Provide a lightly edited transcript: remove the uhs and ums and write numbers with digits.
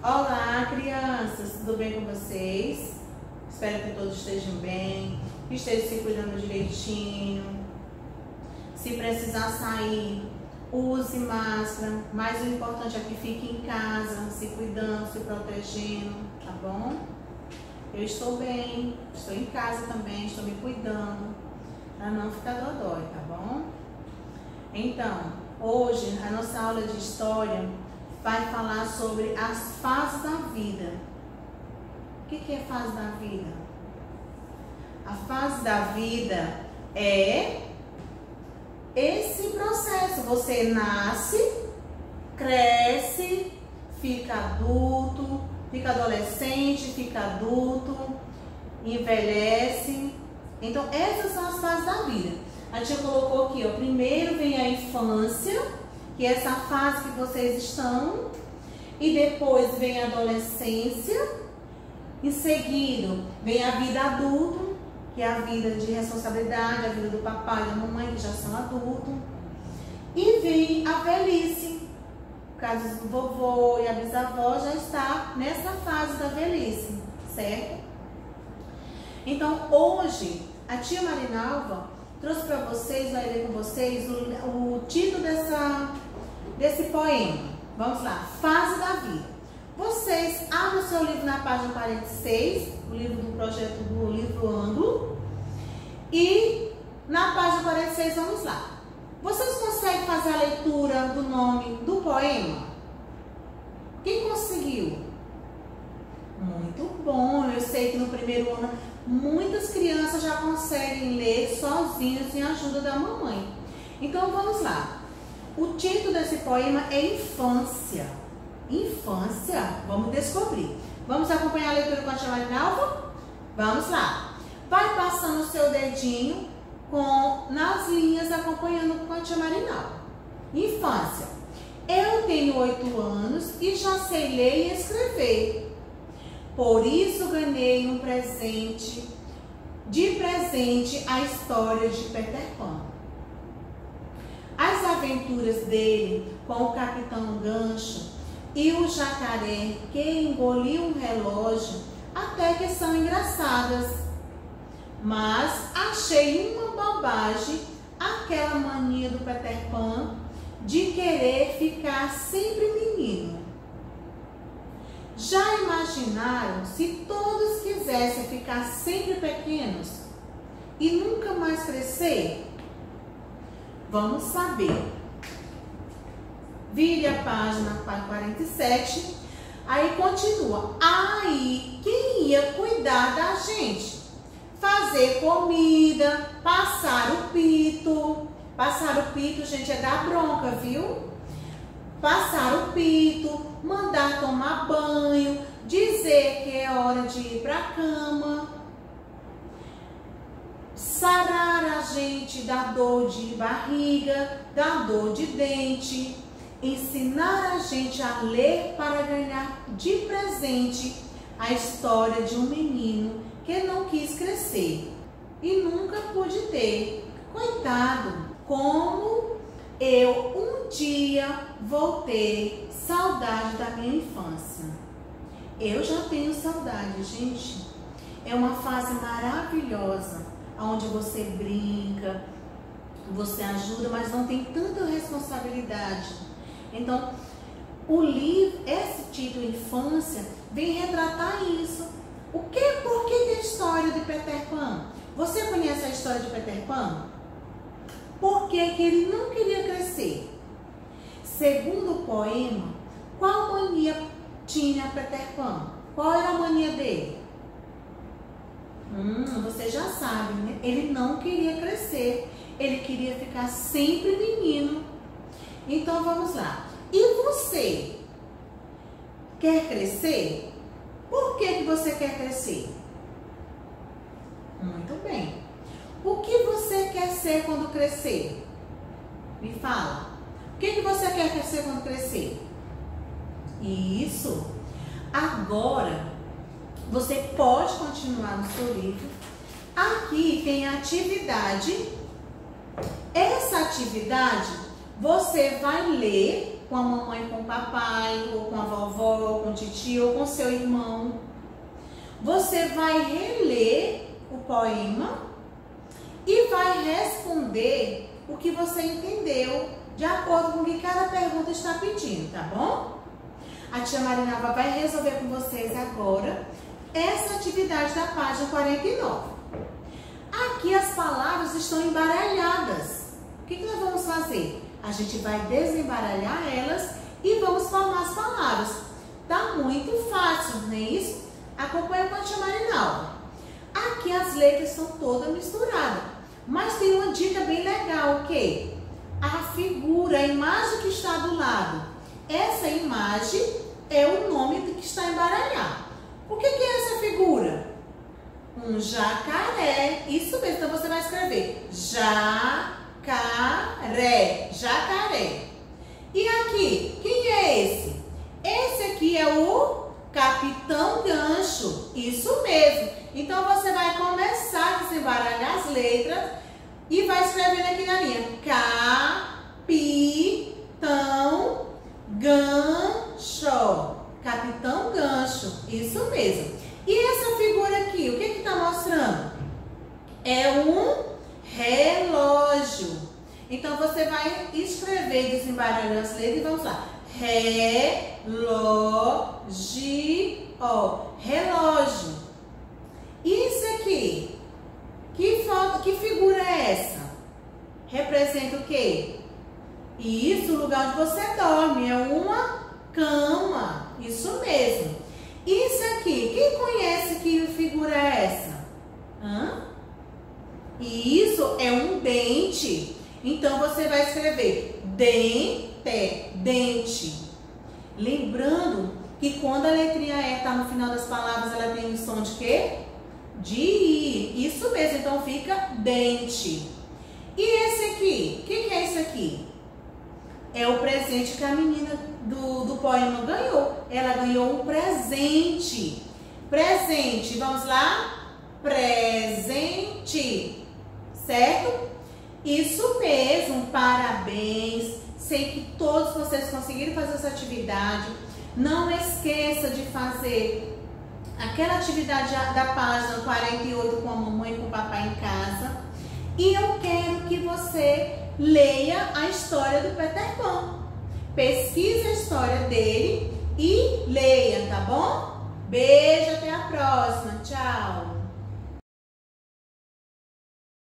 Olá, crianças, tudo bem com vocês? Espero que todos estejam bem, que estejam se cuidando direitinho. Se precisar sair, use máscara, mas o importante é que fique em casa, se cuidando, se protegendo, tá bom? Eu estou bem, estou em casa também, estou me cuidando, para não ficar dodói, tá bom? Então, hoje a nossa aula de história vai falar sobre as fases da vida. O que é fase da vida? A fase da vida é esse processo. Você nasce, cresce, fica adulto, fica adolescente, fica adulto, envelhece. Então, essas são as fases da vida. A tia colocou aqui, ó, primeiro vem a infância, que é essa fase que vocês estão, e depois vem a adolescência, em seguida vem a vida adulta, que é a vida de responsabilidade, a vida do papai e da mamãe, que já são adultos, e vem a velhice, no caso do vovô e a bisavó já está nessa fase da velhice, certo? Então hoje a tia Marinalva trouxe para vocês, vai ler com vocês o título desse poema. Vamos lá, fase da vida. Vocês abrem o seu livro na página 46, o livro do projeto do livro Ângulo. E na página 46, vamos lá. Vocês conseguem fazer a leitura do nome do poema? Quem conseguiu? Muito bom, eu sei que no primeiro ano muitas crianças já conseguem ler sozinhos sem a ajuda da mamãe. Então vamos lá. O título desse poema é Infância. Infância? Vamos descobrir. Vamos acompanhar a leitura com a tia Marinalva? Vamos lá. Vai passando o seu dedinho nas linhas, acompanhando com a tia Marinalva. Infância. Eu tenho 8 anos e já sei ler e escrever. Por isso ganhei um presente, a história de Peter Pan. As aventuras dele com o Capitão Gancho e o jacaré que engoliu um relógio até que são engraçadas. Mas achei uma bobagem aquela mania do Peter Pan de querer ficar sempre menino. Já imaginaram se todos quisessem ficar sempre pequenos e nunca mais crescer? Vamos saber. Vire a página 47, aí continua. Aí quem ia cuidar da gente? Fazer comida, passar o pito. Passar o pito, gente, é dar bronca, viu? Passar o pito, mandar tomar banho, dizer que é hora de ir para a cama, sarar a gente da dor de barriga, da dor de dente, ensinar a gente a ler para ganhar de presente a história de um menino que não quis crescer e nunca pude ter. Coitado, como eu um dia vou ter saudade da minha infância. Eu já tenho saudade, gente. É uma fase maravilhosa, onde você brinca, você ajuda, mas não tem tanta responsabilidade. Então, o livro, esse título Infância, vem retratar isso. Por que a história de Peter Pan? Você conhece a história de Peter Pan? Por que ele não queria crescer? Segundo o poema, qual mania tinha Peter Pan? Qual era a mania dele? Você já sabe, né? Ele não queria crescer. Ele queria ficar sempre menino. Então vamos lá. E você? Quer crescer? Por que você quer crescer? Muito bem. O que você quer ser quando crescer? Me fala. O que você quer ser quando crescer? Isso. Agora, você pode continuar no seu livro. Aqui tem a atividade. Essa atividade, você vai ler com a mamãe, com o papai, ou com a vovó, ou com o titio, ou com seu irmão. Você vai reler o poema e vai responder o que você entendeu, de acordo com o que cada pergunta está pedindo, tá bom? A tia Marinalva vai resolver com vocês agora essa atividade da página 49. Aqui as palavras estão embaralhadas. O que nós vamos fazer? A gente vai desembaralhar elas e vamos formar as palavras. Tá muito fácil, não é isso? Acompanha com a tia Marinalva. Aqui as letras estão todas misturadas. Mas tem uma dica bem legal, ok? A figura, a imagem que está do lado. Essa imagem é o nome que está embaralhado. O que é essa figura? Um jacaré. Isso mesmo, então você vai escrever jacaré, jacaré. E aqui, quem é esse? Esse aqui é o Capitão Gancho. Isso mesmo. Então você vai começar a desembaralhar as letras e vai escrevendo aqui na linha. Capitão Gancho. Capitão Gancho. Isso mesmo. E essa figura aqui, o que está mostrando? É um relógio. Então você vai escrever, desembaralhando as letras e vamos lá. Relógio. Relógio. Isso aqui. Que figura é essa? Representa o quê? Isso, o lugar onde você dorme. É uma cama. Isso mesmo. Isso aqui. Quem conhece que figura é essa? Isso é um dente. Então você vai escrever dente, dente. Lembrando que quando a letrinha E está no final das palavras, ela tem um som de quê? De I. Isso mesmo, então fica dente. E esse aqui? O que é esse aqui? É o presente que a menina do poema ganhou. Ela ganhou um presente. Presente, vamos lá? Presente. Certo? Isso mesmo, parabéns. Sei que todos vocês conseguiram fazer essa atividade. Não esqueça de fazer aquela atividade da página 48 com a mamãe e com o papai em casa. E eu quero que você leia a história do Peter Pan. Pesquise a história dele e leia, tá bom? Beijo, até a próxima. Tchau!